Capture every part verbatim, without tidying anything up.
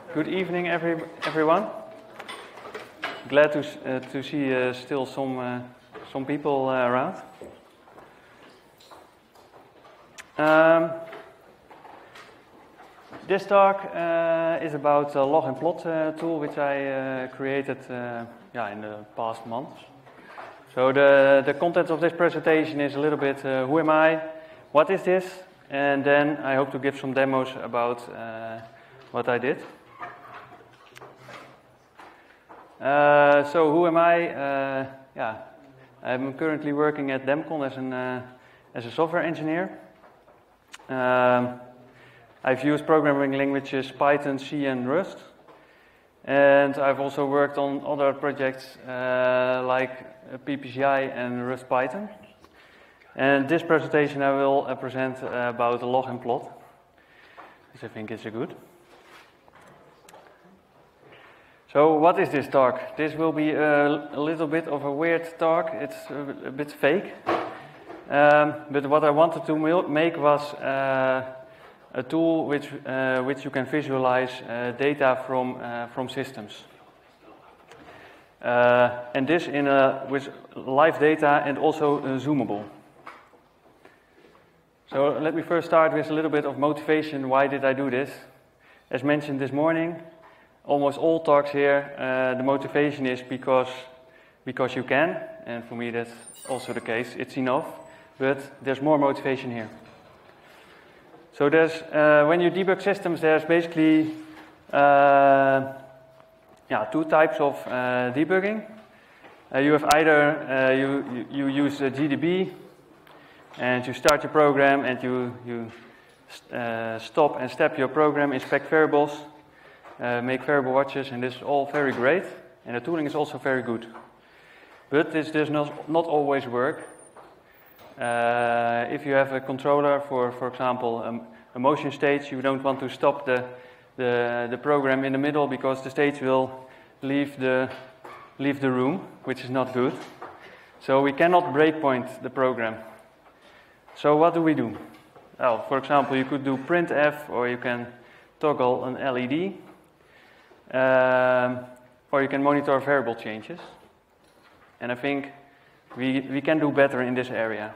Good evening, every, everyone. Glad to uh, to see uh, still some uh, some people uh, around. Um, this talk uh, is about the log and plot uh, tool, which I uh, created uh, yeah in the past months. So the the content of this presentation is a little bit uh, who am I, what is this, and then I hope to give some demos about uh, what I did. Uh, so who am I? Uh, yeah, I'm currently working at Demcon as an uh, as a software engineer. Um, I've used programming languages Python, C, and Rust, and I've also worked on other projects uh, like P P C I and Rust Python. And this presentation I will uh, present uh, about the log and plot, which I think is a good. So what is this talk? This will be a, a little bit of a weird talk. It's a, a bit fake. Um, but what I wanted to make was uh, a tool which uh, which you can visualize uh, data from uh, from systems. Uh, and this in a with live data and also uh, zoomable. So let me first start with a little bit of motivation. Why did I do this? As mentioned this morning, almost all talks here, uh, the motivation is because because you can, and for me that's also the case. It's enough, but there's more motivation here. So there's uh, when you debug systems, there's basically uh, yeah two types of uh, debugging. Uh, you have either uh, you, you you use a G D B, and you start your program, and you you uh, stop and step your program, inspect variables. Uh, make variable watches, and this is all very great, and the tooling is also very good. But this does not, not always work. Uh, if you have a controller for, for example, um, a motion stage, you don't want to stop the, the, the program in the middle because the stage will leave the, leave the room, which is not good. So we cannot breakpoint the program. So what do we do? Well, for example, you could do printf, or you can toggle an L E D. Um, or you can monitor variable changes, and I think we we can do better in this area.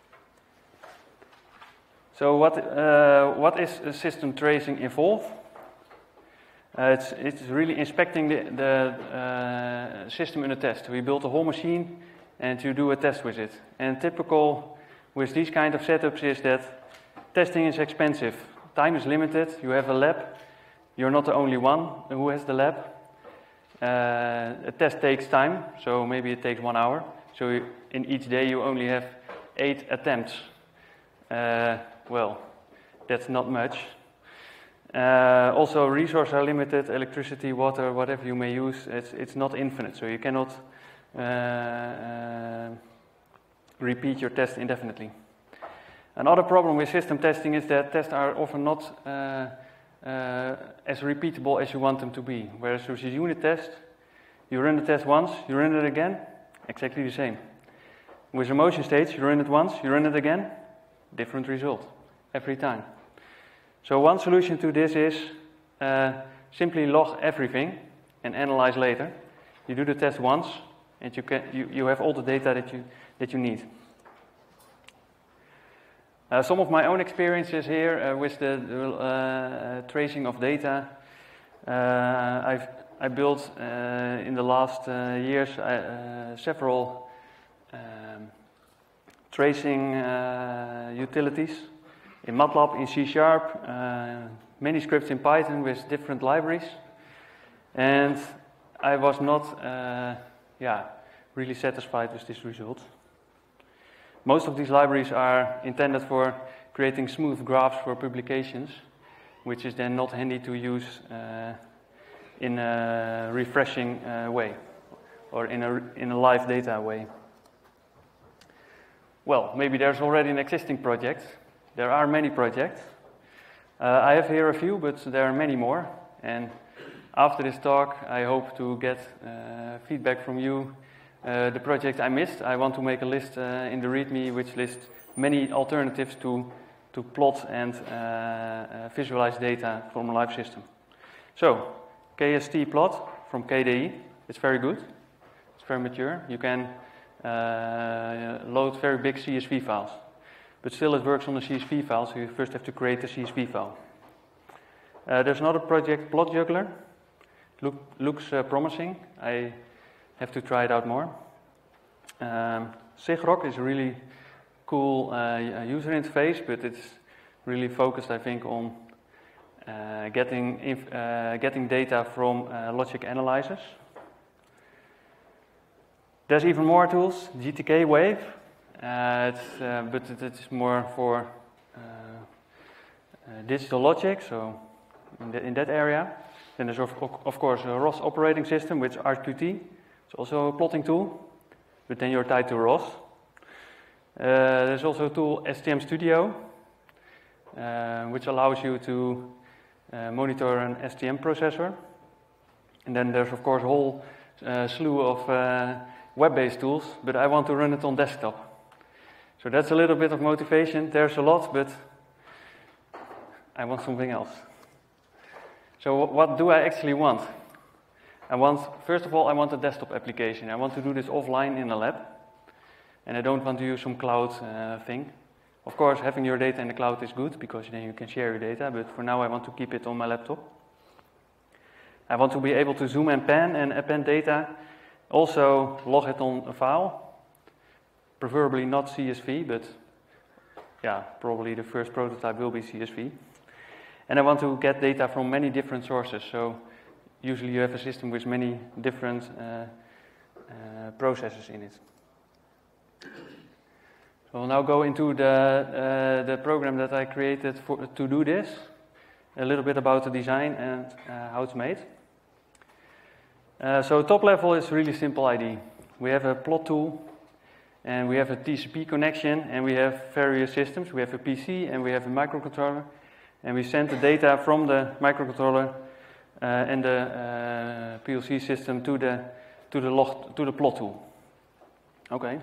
So what uh, what is system tracing involve? Uh, it's it's really inspecting the the uh, system in a test. We build a whole machine, and you do a test with it. And typical with these kind of setups is that testing is expensive. Time is limited. You have a lab. You're not the only one who has the lab. Uh, a test takes time, so maybe it takes one hour. So you, in each day you only have eight attempts. Uh, well, that's not much. Uh, also, resources are limited, electricity, water, whatever you may use, it's, it's not infinite. So you cannot uh, uh, repeat your test indefinitely. Another problem with system testing is that tests are often not uh, Uh, as repeatable as you want them to be. Whereas with a unit test, you run the test once, you run it again, exactly the same. With a motion stage, you run it once, you run it again, different result every time. So one solution to this is uh, simply log everything and analyze later. You do the test once, and you can you, you have all the data that you that you need. Uh, some of my own experiences here uh, with the uh, tracing of data. Uh, I've I built uh, in the last uh, years uh, uh, several um, tracing uh, utilities in MATLAB, in C sharp, uh, many scripts in Python with different libraries, and I was not, uh, yeah, really satisfied with this result. Most of these libraries are intended for creating smooth graphs for publications, which is then not handy to use uh, in a refreshing uh, way, or in a, in a live data way. Well, maybe there's already an existing project. There are many projects. Uh, I have here a few, but there are many more. And after this talk, I hope to get uh, feedback from you. Uh, the project I missed, I want to make a list uh, in the README which lists many alternatives to, to plot and uh, uh, visualize data from a live system. So, K S T plot from K D E, it's very good. It's very mature. You can uh, load very big C S V files. But still it works on the C S V file, so you first have to create the C S V file. Uh, there's another project, Plot Juggler. Look, looks uh, promising. I have to try it out more. Um, Sigrok is a really cool uh, user interface, but it's really focused, I think, on uh, getting inf uh, getting data from uh, logic analyzers. There's even more tools. G T K Wave, uh, it's, uh, but it, it's more for uh, uh, digital logic, so in, the, in that area. Then there's of, of course a R O S operating system, which R Q T. It's also a plotting tool, but then you're tied to R O S. Uh, there's also a tool, S T M Studio, uh, which allows you to uh, monitor an S T M processor. And then there's of course a whole uh, slew of uh, web-based tools, but I want to run it on desktop. So that's a little bit of motivation. There's a lot, but I want something else. So what do I actually want? I want, first of all, I want a desktop application. I want to do this offline in a lab. And I don't want to use some cloud uh, thing. Of course, having your data in the cloud is good, because then you can share your data, but for now I want to keep it on my laptop. I want to be able to zoom and pan and append data, also log it on a file, preferably not C S V, but yeah, probably the first prototype will be C S V. And I want to get data from many different sources, so usually you have a system with many different uh, uh, processes in it. So we'll now go into the, uh, the program that I created for, to do this, a little bit about the design and uh, how it's made. Uh, so top level is really simple I D E. We have a plot tool, and we have a T C P connection, and we have various systems. We have a P C and we have a microcontroller, and we send the data from the microcontroller uh, and the uh, P L C system to the to the log to the plot tool. Okay.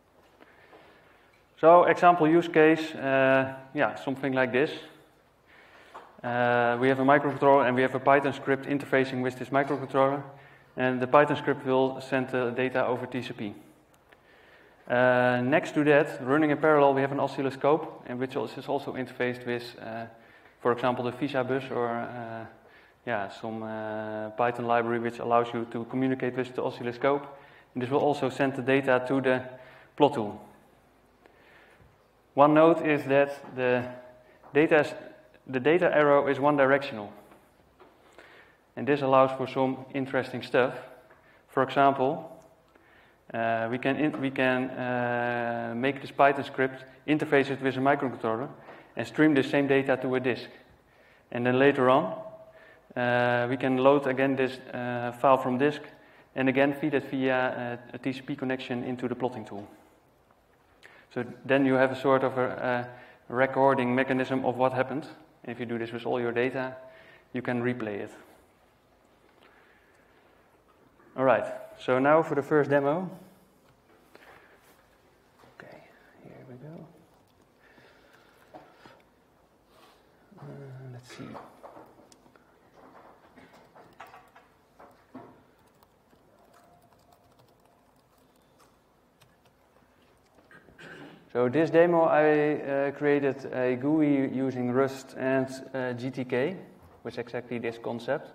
So example use case, uh, yeah, something like this. Uh, we have a microcontroller and we have a Python script interfacing with this microcontroller, and the Python script will send the data over T C P. Uh, next to that, running in parallel, we have an oscilloscope, and which is also interfaced with, uh, for example, the VISA bus or uh, yeah, some uh, Python library which allows you to communicate with the oscilloscope. And this will also send the data to the plot tool. One note is that the data, the data arrow is one directional. And this allows for some interesting stuff. For example, uh, we can, in, we can uh, make this Python script, interface it with a microcontroller, and stream the same data to a disk. And then later on, uh, we can load again this uh, file from disk, and again feed it via a, a T C P connection into the plotting tool. So then you have a sort of a, a recording mechanism of what happened. And if you do this with all your data, you can replay it. All right, so now for the first demo. Okay, here we go. Uh, let's see. So this demo, I uh, created a G U I using Rust and uh, G T K, with exactly this concept.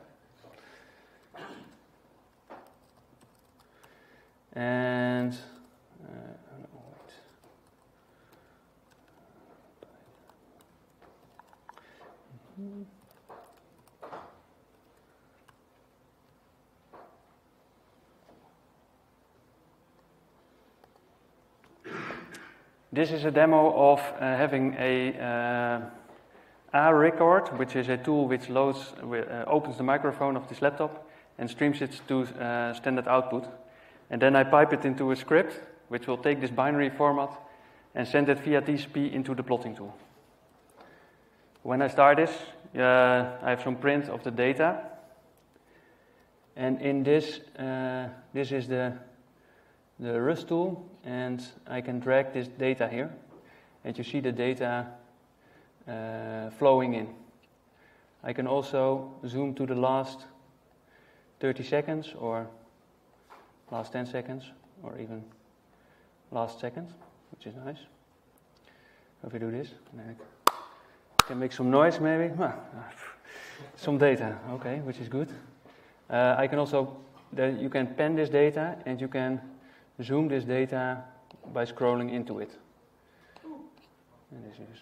And uh, no, wait. Mm-hmm. This is a demo of uh, having a uh, A record, which is a tool which loads, uh, opens the microphone of this laptop and streams it to uh, standard output. And then I pipe it into a script, which will take this binary format and send it via T C P into the plotting tool. When I start this, uh, I have some print of the data. And in this, uh, this is the, the Rust tool, and I can drag this data here. And you see the data uh, flowing in. I can also zoom to the last thirty seconds or last ten seconds or even last second, which is nice. If we do this, I can make some noise maybe. Some data, okay, which is good. Uh, I can also, then you can pen this data and you can zoom this data by scrolling into it. And this is,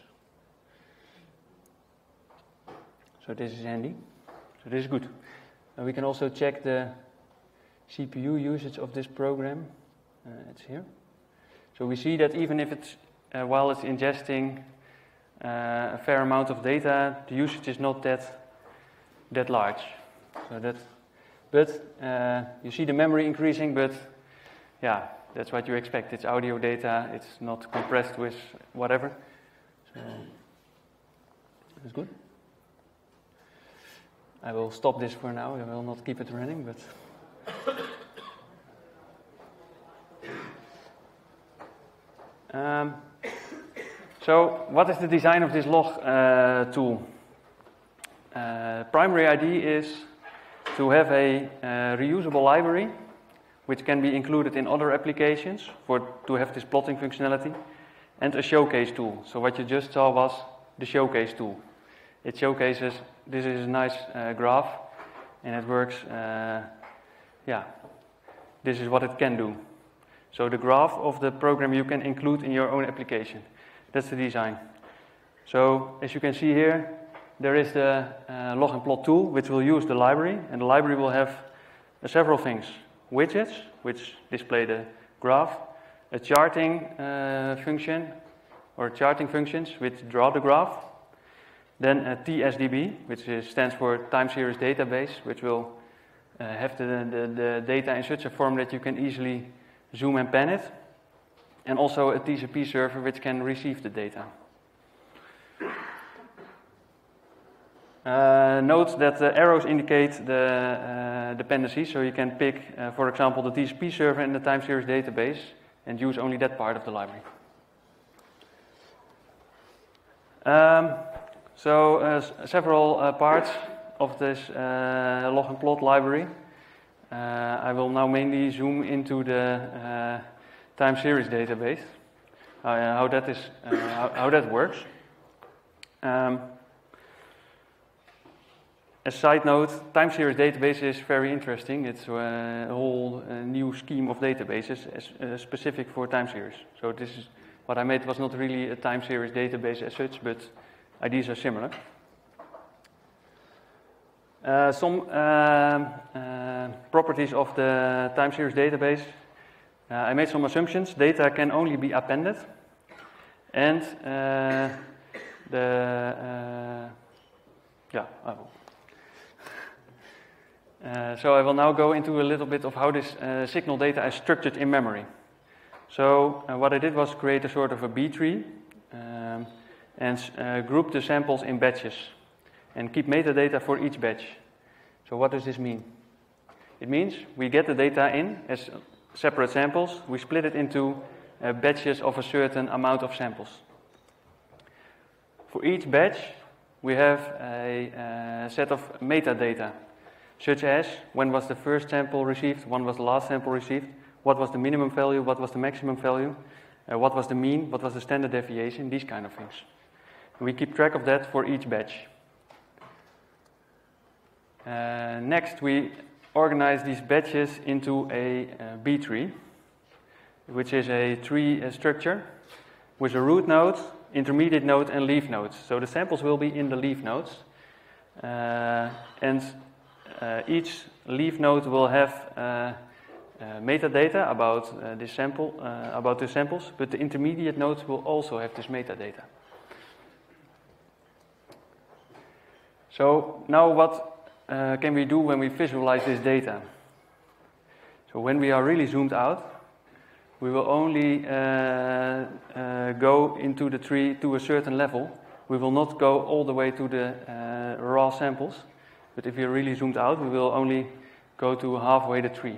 so this is handy. So this is good. And we can also check the C P U usage of this program. Uh, it's here. So we see that even if it's, uh, while it's ingesting uh, a fair amount of data, the usage is not that that large. So that, but uh, you see the memory increasing, but yeah, that's what you expect. It's audio data, it's not compressed with whatever. So that's good. I will stop this for now, I will not keep it running, but um, so what is the design of this log uh, tool? Uh, primary idea is to have a uh, reusable library which can be included in other applications for to have this plotting functionality, and a showcase tool. So what you just saw was the showcase tool. It showcases, this is a nice uh, graph and it works, uh, yeah, this is what it can do. So the graph of the program you can include in your own application. That's the design. So as you can see here, there is the uh, log and plot tool, which will use the library, and the library will have uh, several things. Widgets, which display the graph, a charting uh, function, or charting functions, which draw the graph, then a T S D B, which is, stands for Time Series Database, which will uh, have the, the, the data in such a form that you can easily zoom and pan it, and also a T C P server, which can receive the data. Uh, note that the arrows indicate the uh, dependencies, so you can pick, uh, for example, the T C P server and the time series database and use only that part of the library. Um, so, uh, several uh, parts of this uh, log and plot library. Uh, I will now mainly zoom into the uh, time series database, uh, how that is, uh, how, how that works. Um, A side note, time series database is very interesting. It's uh, a whole uh, new scheme of databases as, uh, specific for time series. So this is what I made was not really a time series database as such, but ideas are similar. Uh, some uh, uh, properties of the time series database. Uh, I made some assumptions. Data can only be appended, and uh, the uh, yeah, I will. Uh, so I will now go into a little bit of how this uh, signal data is structured in memory. So uh, what I did was create a sort of a B tree um, and uh, group the samples in batches and keep metadata for each batch. So what does this mean? It means we get the data in as separate samples, we split it into uh, batches of a certain amount of samples. For each batch we have a uh, set of metadata, such as when was the first sample received, when was the last sample received, what was the minimum value, what was the maximum value, uh, what was the mean, what was the standard deviation, these kind of things. And we keep track of that for each batch. Uh, next, we organize these batches into a uh, B tree, which is a tree uh, structure with a root node, intermediate node, and leaf nodes. So the samples will be in the leaf nodes, uh, and Uh, each leaf node will have uh, uh, metadata about uh, this sample, uh, about the samples, but the intermediate nodes will also have this metadata. So now what uh, can we do when we visualize this data? So when we are really zoomed out, we will only uh, uh, go into the tree to a certain level. We will not go all the way to the uh, raw samples. But if we're really zoomed out, we will only go to halfway the tree.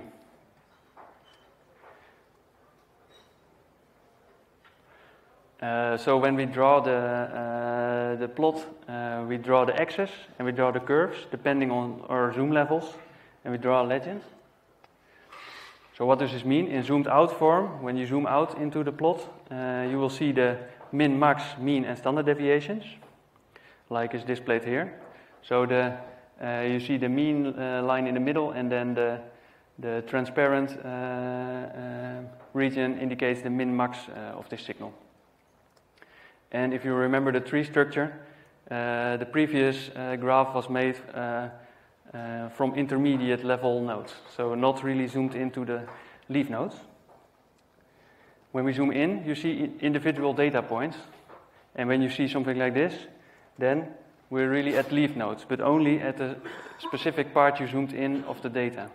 Uh, so when we draw the, uh, the the plot, uh, we draw the axis and we draw the curves depending on our zoom levels, and we draw a legend. So what does this mean? In zoomed out form, when you zoom out into the plot, uh, you will see the min, max, mean and standard deviations, like is displayed here. So the, uh, you see the mean uh, line in the middle, and then the, the transparent uh, uh, region indicates the min, max uh, of this signal. And if you remember the tree structure, uh, the previous uh, graph was made uh, uh, from intermediate level nodes, so not really zoomed into the leaf nodes. When we zoom in, you see individual data points, and when you see something like this, then we're really at leaf nodes, but only at the specific part you zoomed in of the data.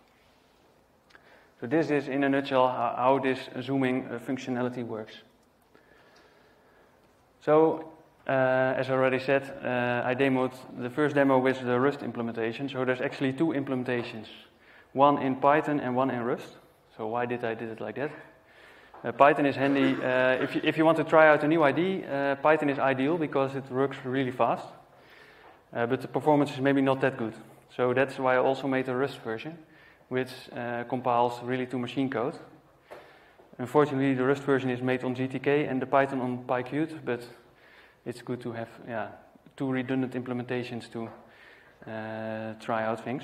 So this is in a nutshell how, how this zooming uh, functionality works. So, uh, as I already said, uh, I demoed the first demo with the Rust implementation. So there's actually two implementations, one in Python and one in Rust. So why did I did it like that? Uh, Python is handy. Uh, if, you, if you want to try out a new I D, uh, Python is ideal because it works really fast. Uh, but the performance is maybe not that good. So that's why I also made a Rust version, which uh, compiles really to machine code. Unfortunately, the Rust version is made on G T K and the Python on PyQt, but it's good to have yeah, two redundant implementations to uh, try out things.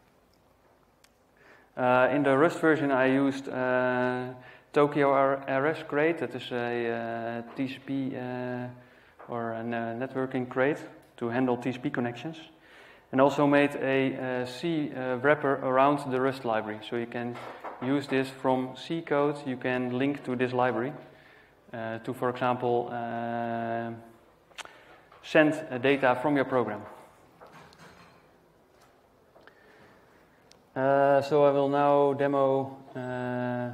Uh, in the Rust version, I used uh, Tokyo R S crate, that is a uh, T C P uh, or a networking crate to handle T C P connections. And also made a uh, C uh, wrapper around the Rust library, so you can use this from C code. You can link to this library uh, to, for example, uh, send uh, data from your program. Uh, so I will now demo uh,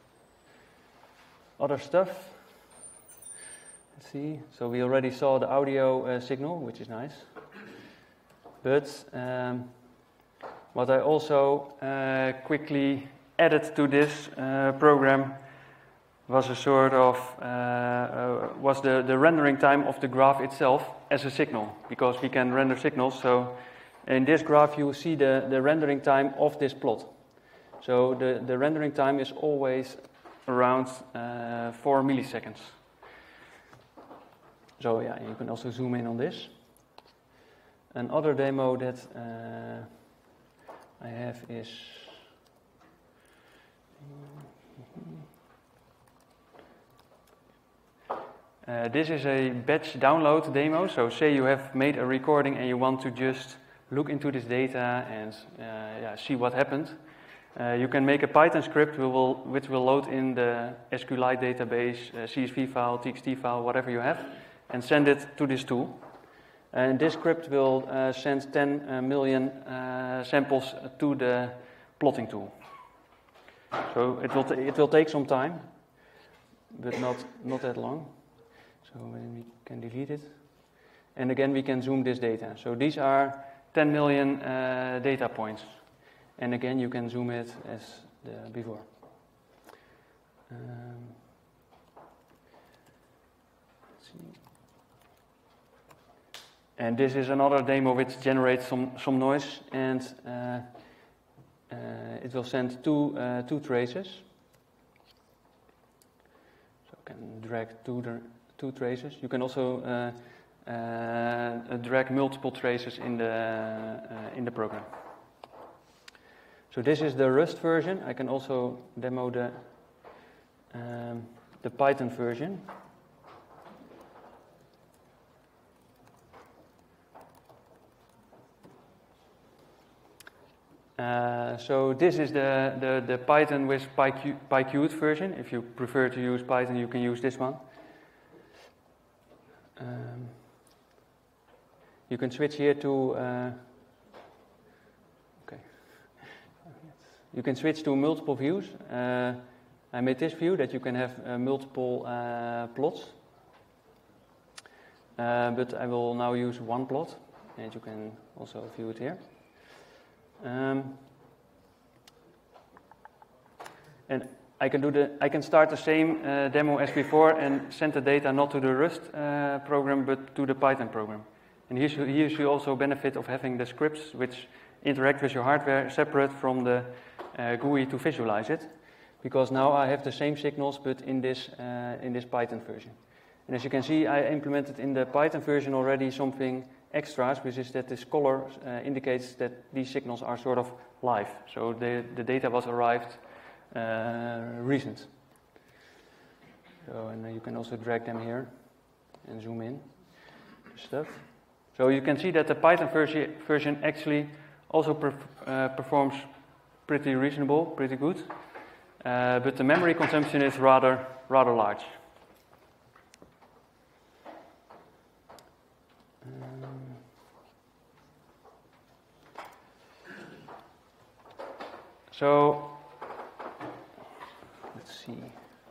other stuff. Let's see. So we already saw the audio uh, signal, which is nice. But um, what I also uh, quickly added to this uh, program was a sort of uh, uh, was the, the rendering time of the graph itself as a signal, because we can render signals. So in this graph you see the, the rendering time of this plot. So the, the rendering time is always around uh, four milliseconds. So yeah, you can also zoom in on this. Another demo that uh, I have is uh, this is a batch download demo. So say you have made a recording and you want to just look into this data and uh, yeah, see what happened. Uh, you can make a Python script which will, which will load in the SQLite database, uh, C S V file, T X T file, whatever you have, and send it to this tool. And this script will uh, send ten uh, million uh, samples to the plotting tool. So it will, it will take some time, but not, not that long. So then we can delete it. And again, we can zoom this data. So these are ten million uh, data points. And again, you can zoom it as the before. Um, let's see. And this is another demo which generates some, some noise, and uh, uh, it will send two, uh, two traces. So I can drag two, two traces. You can also uh, uh, drag multiple traces in the, uh, in the program. So this is the Rust version. I can also demo the, um, the Python version. Uh, so this is the, the, the Python with PyQ, PyQt version. If you prefer to use Python, you can use this one. Um, you can switch here to... Uh, okay. You can switch to multiple views. Uh, I made this view that you can have uh, multiple uh, plots. Uh, but I will now use one plot, and you can also view it here. Um, and I can do the I can start the same uh, demo as before and send the data not to the Rust uh, program but to the Python program. And here you, here you also benefit of having the scripts which interact with your hardware separate from the uh, G U I to visualize it, because now I have the same signals but in this uh, in this Python version. And as you can see, I implemented in the Python version already something extras, which is that this color uh, indicates that these signals are sort of live. So the the data was arrived uh, recent. So and you can also drag them here and zoom in the stuff. So you can see that the Python versi version actually also perf uh, performs pretty reasonable, pretty good, uh, but the memory consumption is rather rather large. Um, so let's see.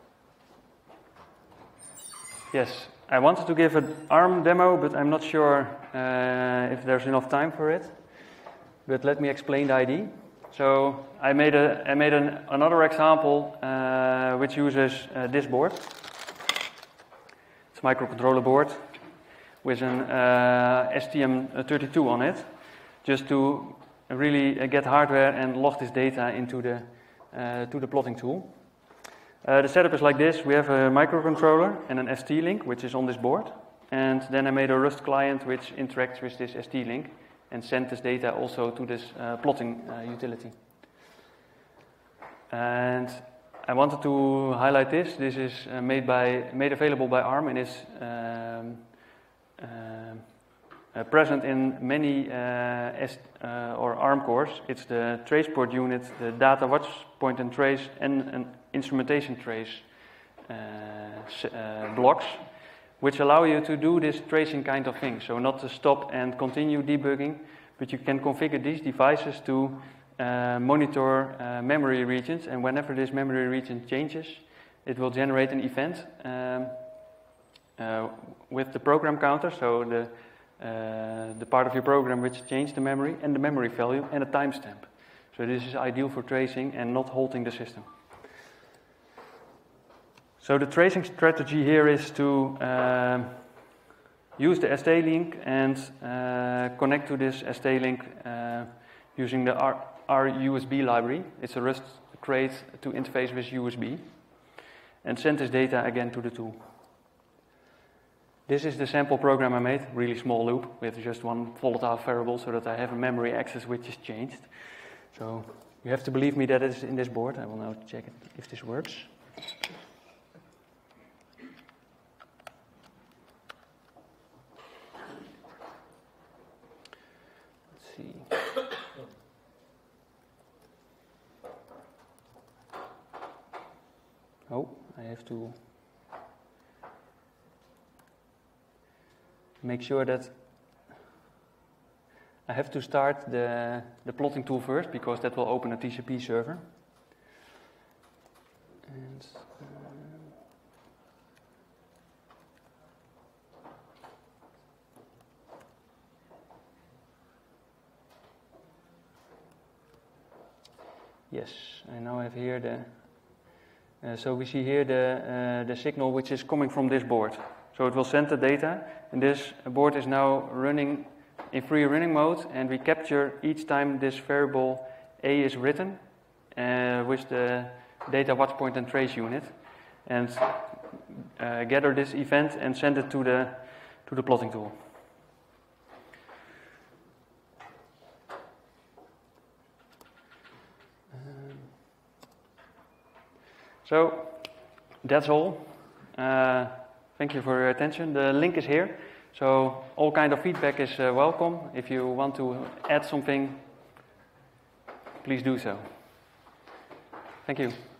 Yes, I wanted to give an ARM demo, but I'm not sure uh, if there's enough time for it. But let me explain the I D E. So I made a I made an, another example uh, which uses uh, this board. It's a microcontroller board with an uh, S T M thirty-two on it, just to really uh, get hardware and log this data into the uh, to the plotting tool. Uh, the setup is like this. We have a microcontroller and an S T-Link, which is on this board. And then I made a Rust client which interacts with this S T-Link and sends this data also to this uh, plotting uh, utility. And I wanted to highlight this. This is uh, made by made available by ARM and is um, uh, uh, present in many uh, S uh, or ARM cores. It's the trace port unit, the data watch point and trace, and an instrumentation trace uh, uh, blocks, which allow you to do this tracing kind of thing. So not to stop and continue debugging, but you can configure these devices to uh, monitor uh, memory regions, and whenever this memory region changes, it will generate an event um, uh, with the program counter, so the, uh, the part of your program which changed the memory, and the memory value, and a timestamp. So this is ideal for tracing and not halting the system. So the tracing strategy here is to uh, use the S T-Link and uh, connect to this S T-Link uh, using the R RUSB library. It's a Rust crate to interface with U S B, and send this data again to the tool. This is the sample program I made, really small loop with just one volatile variable so that I have a memory access which is changed. So you have to believe me that it's in this board. I will now check it if this works. See. Oh, I have to make sure that I have to start the, the plotting tool first, because that will open a T C P server. And, uh, yes, I now have here the, uh, so we see here the, uh, the signal which is coming from this board. So it will send the data, and this board is now running in free running mode, and we capture each time this variable A is written uh, with the data watch point and trace unit, and uh, gather this event and send it to the, to the plotting tool. So that's all. Uh, thank you for your attention. The link is here. So all kind of feedback is uh, welcome. If you want to add something, please do so. Thank you.